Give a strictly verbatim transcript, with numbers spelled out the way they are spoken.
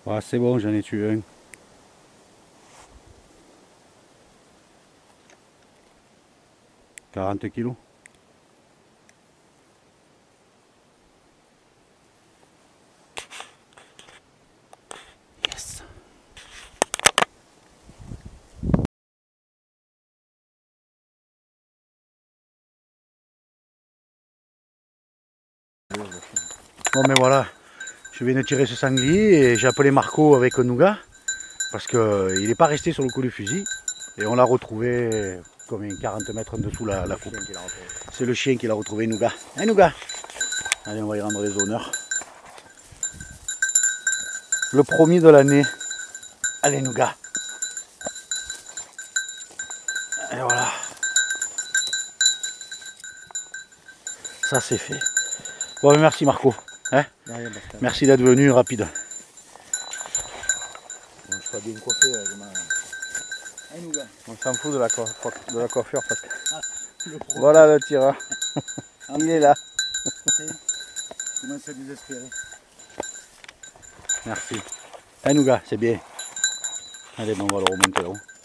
Ouais, c'est bon, j'en ai tué un. quarante kilos. Yes. Bon mais voilà, je viens de tirer ce sanglier et j'ai appelé Marco avec Nougat parce qu'il n'est pas resté sur le coup du fusil et on l'a retrouvé comme quarante mètres en dessous la, la coupe. C'est le chien qui l'a retrouvé, Nougat. Hein Nougat? Allez, on va y rendre les honneurs. Le premier de l'année. Allez Nougat. Et voilà. Ça c'est fait. Bon merci Marco. Hein, merci d'être venu rapide. Bon, je suis pas bien coiffé. On s'en fout de la, coiffure, de la coiffure parce que... Ah, le voilà le tireur. Il est là. Je commence à désespérer. Merci. Hein Nougat, c'est bien. Allez, bon, on va le remonter là-haut.